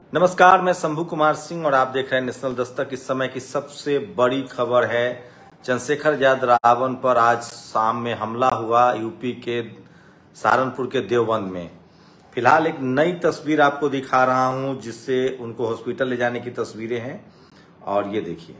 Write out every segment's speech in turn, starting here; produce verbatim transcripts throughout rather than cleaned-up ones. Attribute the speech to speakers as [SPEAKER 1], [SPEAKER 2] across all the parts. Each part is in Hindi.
[SPEAKER 1] नमस्कार, मैं शंभू कुमार सिंह और आप देख रहे हैं नेशनल दस्तक। इस समय की सबसे बड़ी खबर है, चंद्रशेखर आजाद रावण पर आज शाम में हमला हुआ यूपी के सहारनपुर के देवबंद में। फिलहाल एक नई तस्वीर आपको दिखा रहा हूं जिससे उनको हॉस्पिटल ले जाने की तस्वीरें हैं और ये देखिए।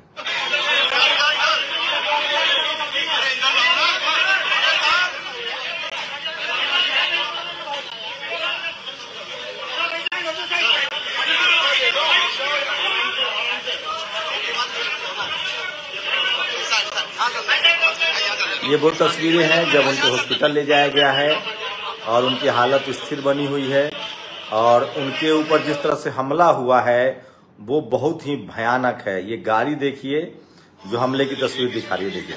[SPEAKER 1] ये वो तस्वीरें हैं जब उनको हॉस्पिटल ले जाया गया है और उनकी हालत स्थिर बनी हुई है और उनके ऊपर जिस तरह से हमला हुआ है वो बहुत ही भयानक है। ये गाड़ी देखिए जो हमले की तस्वीर दिखा रही है, देखिए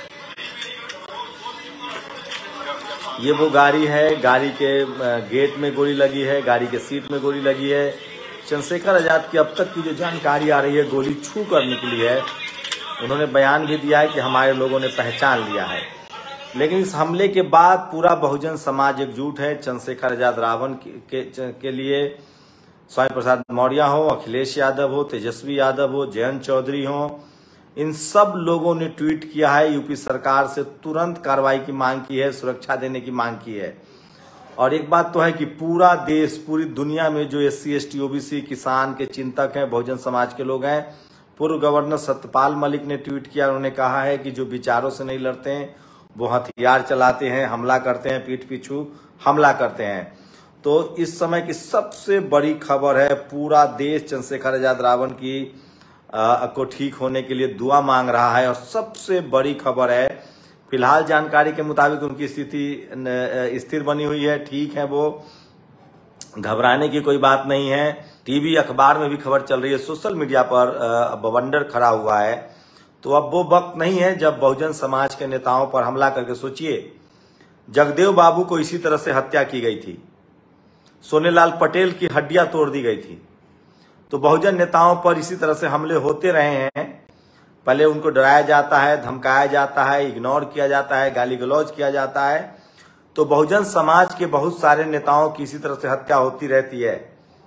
[SPEAKER 1] ये वो गाड़ी है। गाड़ी के गेट में गोली लगी है, गाड़ी के सीट में गोली लगी है। चंद्रशेखर आजाद की अब तक की जो जानकारी आ रही है, गोली छू कर निकली है। उन्होंने बयान भी दिया है कि हमारे लोगों ने पहचान लिया है, लेकिन इस हमले के बाद पूरा बहुजन समाज एकजुट है। चंद्रशेखर आजाद रावण के, के, के लिए स्वामी प्रसाद मौर्य हो, अखिलेश यादव हो, तेजस्वी यादव हो, जयंत चौधरी हो, इन सब लोगों ने ट्वीट किया है, यूपी सरकार से तुरंत कार्रवाई की मांग की है, सुरक्षा देने की मांग की है। और एक बात तो है कि पूरा देश, पूरी दुनिया में जो S C S T OBC किसान के चिंतक हैं, बहुजन समाज के लोग हैं, पूर्व गवर्नर सत्यपाल मलिक ने ट्वीट किया। उन्होंने कहा है कि जो विचारों से नहीं लड़ते हैं वो हथियार चलाते हैं, हमला करते हैं, पीठ पीछू हमला करते हैं। तो इस समय की सबसे बड़ी खबर है, पूरा देश चंद्रशेखर आजाद रावण की आ, को ठीक होने के लिए दुआ मांग रहा है। और सबसे बड़ी खबर है, फिलहाल जानकारी के मुताबिक उनकी स्थिति स्थिर बनी हुई है, ठीक है, वो घबराने की कोई बात नहीं है। टीवी अखबार में भी खबर चल रही है, सोशल मीडिया पर बवंडर खड़ा हुआ है। तो अब वो वक्त नहीं है जब बहुजन समाज के नेताओं पर हमला करके, सोचिए जगदेव बाबू को इसी तरह से हत्या की गई थी, सोनेलाल पटेल की हड्डियां तोड़ दी गई थी। तो बहुजन नेताओं पर इसी तरह से हमले होते रहे हैं। पहले उनको डराया जाता है, धमकाया जाता है, इग्नोर किया जाता है, गाली गलौज किया जाता है। तो बहुजन समाज के बहुत सारे नेताओं की इसी तरह से हत्या होती रहती है।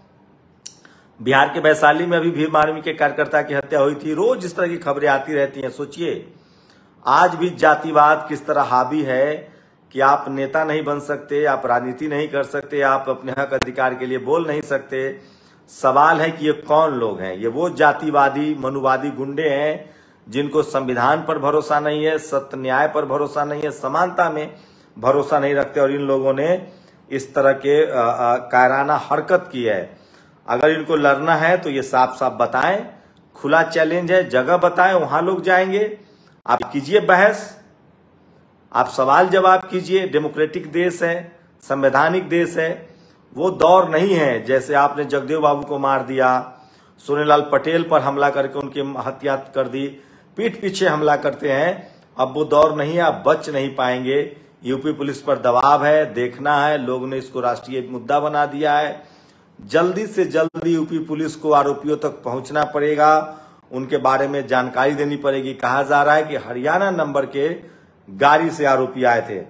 [SPEAKER 1] बिहार के वैशाली में अभी भीम आर्मी के कार्यकर्ता की हत्या हुई थी। रोज इस तरह की खबरें आती रहती हैं। सोचिए आज भी जातिवाद किस तरह हावी है कि आप नेता नहीं बन सकते, आप राजनीति नहीं कर सकते, आप अपने हक अधिकार के लिए बोल नहीं सकते। सवाल है कि ये कौन लोग हैं? ये वो जातिवादी मनुवादी गुंडे हैं जिनको संविधान पर भरोसा नहीं है, सत्य न्याय पर भरोसा नहीं है, समानता में भरोसा नहीं रखते। और इन लोगों ने इस तरह के कायराना हरकत की है। अगर इनको लड़ना है तो ये साफ साफ बताएं, खुला चैलेंज है, जगह बताएं, वहां लोग जाएंगे। आप कीजिए बहस, आप सवाल जवाब कीजिए। डेमोक्रेटिक देश है, संवैधानिक देश है। वो दौर नहीं है जैसे आपने जगदेव बाबू को मार दिया, सोनेलाल पटेल पर हमला करके उनकी हत्या कर दी, पीठ पीछे हमला करते हैं। अब वो दौर नहीं है, आप बच नहीं पाएंगे। यूपी पुलिस पर दबाव है, देखना है, लोग ने इसको राष्ट्रीय मुद्दा बना दिया है। जल्दी से जल्दी यूपी पुलिस को आरोपियों तक पहुंचना पड़ेगा, उनके बारे में जानकारी देनी पड़ेगी। कहा जा रहा है कि हरियाणा नंबर के गाड़ी से आरोपी आए थे।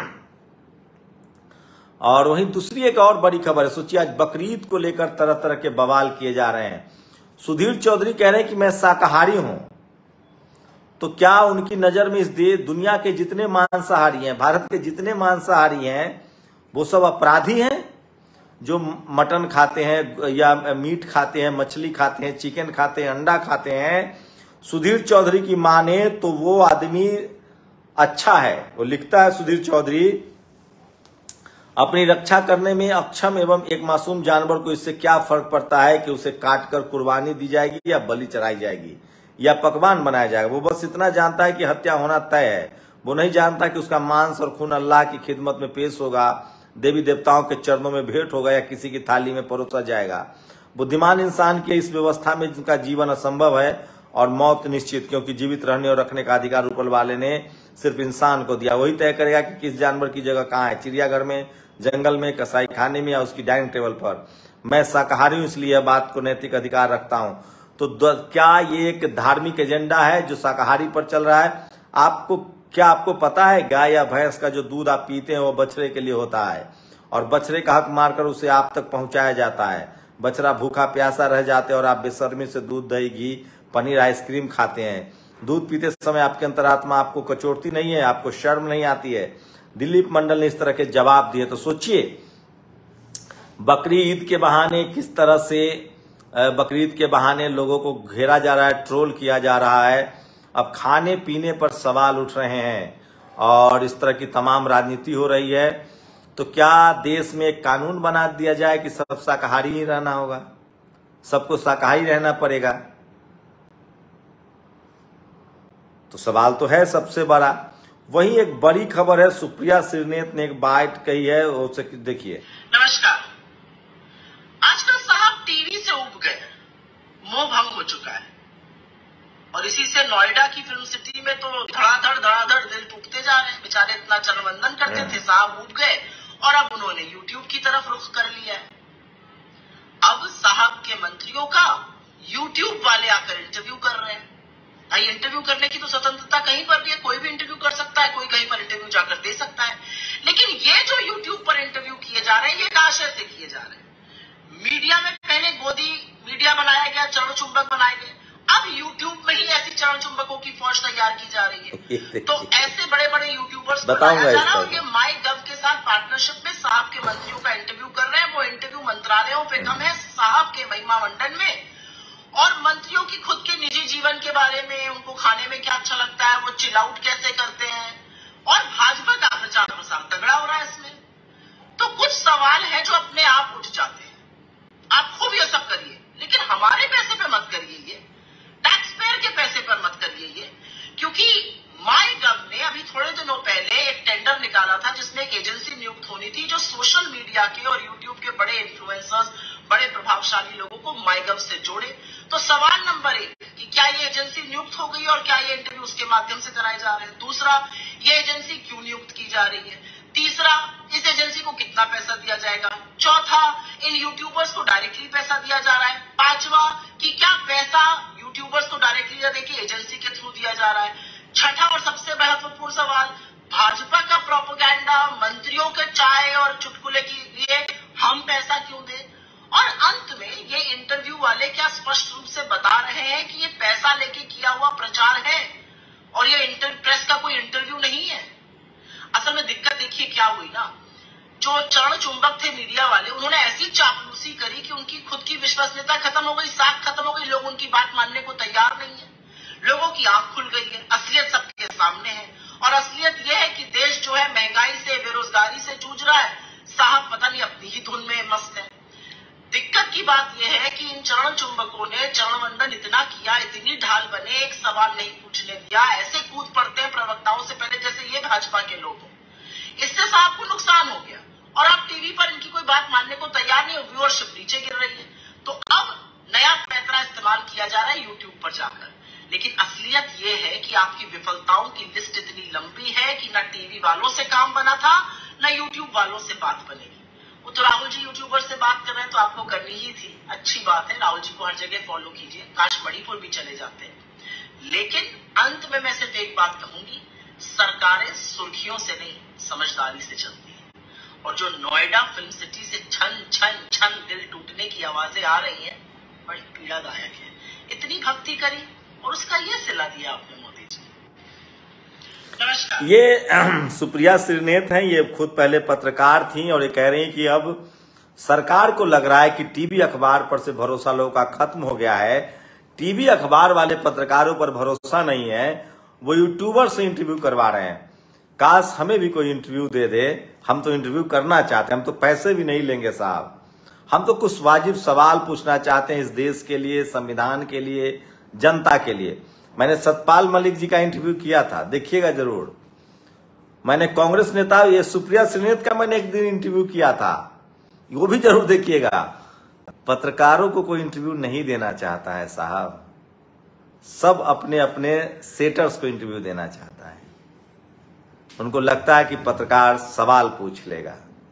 [SPEAKER 1] और वहीं दूसरी एक और बड़ी खबर है, सोचिए आज बकरीद को लेकर तरह तरह के बवाल किए जा रहे हैं। सुधीर चौधरी कह रहे हैं कि मैं शाकाहारी हूं। तो क्या उनकी नजर में इस देश दुनिया के जितने मांसाहारी हैं, भारत के जितने मांसाहारी हैं, वो सब अपराधी हैं? जो मटन खाते हैं या मीट खाते हैं, मछली खाते हैं, चिकन खाते हैं, अंडा खाते हैं, सुधीर चौधरी की माने तो वो आदमी अच्छा है। वो लिखता है सुधीर चौधरी, अपनी रक्षा करने में अक्षम एवं एक मासूम जानवर को इससे क्या फर्क पड़ता है कि उसे काटकर कुर्बानी दी जाएगी या बलि चढ़ाई जाएगी या पकवान बनाया जाएगा। वो बस इतना जानता है कि हत्या होना तय है। वो नहीं जानता कि उसका मांस और खून अल्लाह की खिदमत में पेश होगा, देवी देवताओं के चरणों में भेंट होगा या किसी की थाली में परोसा जाएगा। बुद्धिमान इंसान के इस व्यवस्था में जिनका जीवन असंभव है और मौत निश्चित, क्योंकि जीवित रहने और रखने का अधिकार ऊपर वाले ने सिर्फ इंसान को दिया। वही तय करेगा कि किस जानवर की जगह कहाँ है, चिड़ियाघर में, जंगल में, कसाई खाने में या उसकी डाइनिंग टेबल पर। मैं शाकाहारी हूं इसलिए यह बात को नैतिक अधिकार रखता हूं। तो क्या ये एक धार्मिक एजेंडा है जो शाकाहारी पर चल रहा है? आपको क्या आपको पता है गाय या भैंस का जो दूध आप पीते हैं वो बछड़े के लिए होता है और बछड़े का हक मारकर उसे आप तक पहुंचाया जाता है। बछड़ा भूखा प्यासा रह जाते हैं और आप बेशर्मी से दूध दही घी पनीर आइसक्रीम खाते हैं। दूध पीते समय आपके अंतरात्मा आपको कचोटती नहीं है, आपको शर्म नहीं आती है। दिलीप मंडल ने इस तरह के जवाब दिए। तो सोचिए बकरी ईद के बहाने किस तरह से बकरी ईद के बहाने लोगों को घेरा जा रहा है, ट्रोल किया जा रहा है। अब खाने पीने पर सवाल उठ रहे हैं और इस तरह की तमाम राजनीति हो रही है। तो क्या देश में एक कानून बना दिया जाए कि सब शाकाहारी ही रहना होगा, सबको शाकाहारी रहना पड़ेगा? तो सवाल तो है सबसे बड़ा। वहीं एक बड़ी खबर है, सुप्रिया श्रीनेत ने एक बात कही है, उसे देखिए।
[SPEAKER 2] नमस्कार। आजकल साहब टीवी से उब गए, मोह भंग हो चुका है और इसी से नोएडा की फिल्म सिटी में तो धड़ाधड़ धड़ाधड़ दिल टूटते जा रहे हैं। बेचारे इतना चरणवंदन करते थे, साहब उब गए और अब उन्होंने यूट्यूब की तरफ रुख कर लिया है। अब साहब के मंत्रियों का यूट्यूब वाले आकर इंटरव्यू कर रहे हैं। भाई इंटरव्यू करने की तो स्वतंत्रता कहीं पर भी है, कोई भी इंटरव्यू कर सकता है, कोई कहीं पर इंटरव्यू जाकर दे सकता है। लेकिन ये जो यूट्यूब पर इंटरव्यू किए जा रहे हैं, ये आशय से किए जा रहे हैं। मीडिया में पहले गोदी मीडिया बनाया गया, चरण चुंबक बनाए गए, अब यूट्यूब में ही ऐसी चरण चुंबकों की फौज तैयार की जा रही है। तो ऐसे बड़े बड़े यूट्यूबर्स बताया जा रहा है और ये माई गव के साथ पार्टनरशिप में साहब के मंत्रियों का इंटरव्यू कर रहे हैं। वो इंटरव्यू मंत्रालयों पे कम है, साहब के महिमा मंडन में, और मंत्रियों की खुद के निजी जीवन के बारे में, उनको खाने में क्या अच्छा लगता है, वो चिल आउट कैसे करते हैं, और भाजपा का प्रचार प्रसार तगड़ा हो रहा है इसमें। तो कुछ सवाल है जो अपने आप उठ जाते हैं। आप खूब ये सब करिए, लेकिन हमारे पैसे पे मत करिए, ये टैक्स पेयर के पैसे पर मत करिए ये, क्योंकि माई गव ने अभी थोड़े दिनों पहले एक टेंडर निकाला था जिसमें एक एजेंसी नियुक्त होनी थी जो सोशल मीडिया के और यूट्यूब के बड़े इन्फ्लुएंसर्स, बड़े प्रभावशाली लोगों को माई गव से जोड़े। तो सवाल नंबर एक कि क्या ये एजेंसी नियुक्त हो गई और क्या ये इंटरव्यू उसके माध्यम से कराए जा रहे हैं? दूसरा, ये एजेंसी क्यों नियुक्त की जा रही है? तीसरा, इस एजेंसी को कितना पैसा दिया जाएगा? चौथा, इन यूट्यूबर्स को डायरेक्टली पैसा दिया जा रहा है? पांचवा, कि क्या पैसा यूट्यूबर्स को डायरेक्टली या देखिए एजेंसी के थ्रू दिया जा रहा है? छठा और सबसे महत्वपूर्ण सवाल, भाजपा का प्रोपेगेंडा, मंत्रियों के चाय और चुटकुले के लिए हम पैसा क्यों दें? और अंत में ये इंटरव्यू वाले क्या स्पष्ट रूप से बता रहे हैं कि ये पैसा लेके किया हुआ प्रचार है और ये इंटर प्रेस का कोई इंटरव्यू नहीं है। असल में दिक्कत देखिए क्या हुई ना, जो चरण चुंबक थे मीडिया वाले, उन्होंने ऐसी चापलूसी करी कि उनकी खुद की विश्वसनीयता खत्म हो गई, साख खत्म हो गई, लोग उनकी बात मानने को तैयार नहीं है। लोगों की आंख खुल गई है, असलियत सबके सामने है और असलियत यह है कि देश जो है महंगाई से, बेरोजगारी से जूझ रहा है। साहब पता नहीं अपनी ही धुन में मस्त है। दिक्कत की बात यह है कि इन चरण चुंबकों ने चरणवंदन इतना किया, इतनी ढाल बने, एक सवाल नहीं पूछने दिया, ऐसे कूद पड़ते हैं प्रवक्ताओं से पहले जैसे ये भाजपा के लोग हैं। इससे साहब को नुकसान हो गया और अब टीवी पर इनकी कोई बात मानने को तैयार नहीं, व्यूअरशिप नीचे गिर रही है। तो अब नया पैतरा इस्तेमाल किया जा रहा है यूट्यूब पर जाकर। लेकिन असलियत ये है कि आपकी विफलताओं की लिस्ट इतनी लंबी है कि न टीवी वालों से काम बना था, न यूट्यूब वालों से बात बनेगी। वो तो राहुल जी यूट्यूबर से बात कर रहे हैं तो आपको करनी ही थी, अच्छी बात है, राहुल जी को हर जगह फॉलो कीजिए, काश मणिपुर भी चले जाते हैं। लेकिन अंत में मैं सिर्फ एक बात कहूंगी, सरकारें सुर्खियों से नहीं समझदारी से चलती है। और जो नोएडा फिल्म सिटी से छन छन छन दिल टूटने की आवाजें आ रही हैं, बड़ी पीड़ादायक है। इतनी भक्ति करी और उसका ये सिला दिया आपने मोदी जी।
[SPEAKER 1] ये सुप्रिया श्रीनेत हैं, ये खुद पहले पत्रकार थी और ये कह रही हैं कि अब सरकार को लग रहा है कि टीवी अखबार पर से भरोसा लोगों का खत्म हो गया है। टीवी अखबार वाले पत्रकारों पर भरोसा नहीं है, वो यूट्यूबर से इंटरव्यू करवा रहे हैं। काश हमें भी कोई इंटरव्यू दे दे, हम तो इंटरव्यू करना चाहते हैं, हम तो पैसे भी नहीं लेंगे साहब, हम तो कुछ वाजिब सवाल पूछना चाहते हैं इस देश के लिए, संविधान के लिए, जनता के लिए। मैंने सतपाल मलिक जी का इंटरव्यू किया था, देखिएगा जरूर। मैंने कांग्रेस नेता ये सुप्रिया श्रीनेत का मैंने एक दिन इंटरव्यू किया था, वो भी जरूर देखिएगा। पत्रकारों को कोई इंटरव्यू नहीं देना चाहता है साहब, सब अपने अपने सेटर्स को इंटरव्यू देना चाहता है। उनको लगता है कि पत्रकार सवाल पूछ लेगा।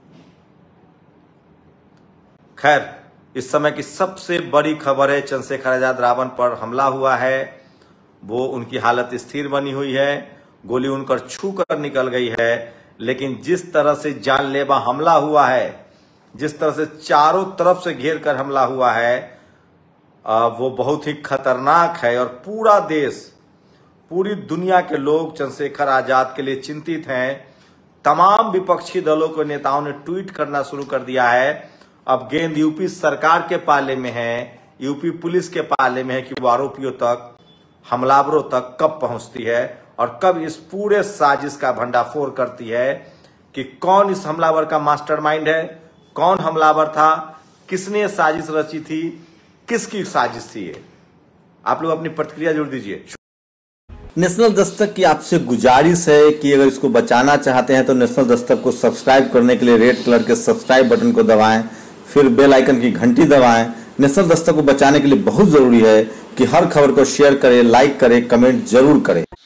[SPEAKER 1] खैर, इस समय की सबसे बड़ी खबर है, चंद्रशेखर आजाद रावण पर हमला हुआ है, वो उनकी हालत स्थिर बनी हुई है, गोली उनकर छू कर निकल गई है। लेकिन जिस तरह से जानलेवा हमला हुआ है, जिस तरह से चारों तरफ से घेर कर हमला हुआ है वो बहुत ही खतरनाक है। और पूरा देश, पूरी दुनिया के लोग चंद्रशेखर आजाद के लिए चिंतित हैं। तमाम विपक्षी दलों के नेताओं ने ट्वीट करना शुरू कर दिया है। अब गेंद यूपी सरकार के पाले में है, यूपी पुलिस के पाले में है कि वो आरोपियों तक, हमलावरों तक कब पहुंचती है और कब इस पूरे साजिश का भंडाफोड़ करती है कि कौन इस हमलावर का मास्टरमाइंड है, कौन हमलावर था, किसने साजिश रची थी, किसकी साजिश थी ये। आप लोग अपनी प्रतिक्रिया जरूर दीजिए।
[SPEAKER 3] नेशनल दस्तक की आपसे गुजारिश है कि अगर इसको बचाना चाहते हैं तो नेशनल दस्तक को सब्सक्राइब करने के लिए रेड कलर के सब्सक्राइब बटन को दबाएं, फिर बेल आइकन की घंटी दबाएं। नेशनल दस्तक को बचाने के लिए बहुत जरूरी है कि हर खबर को शेयर करें, लाइक करें, कमेंट जरूर करें।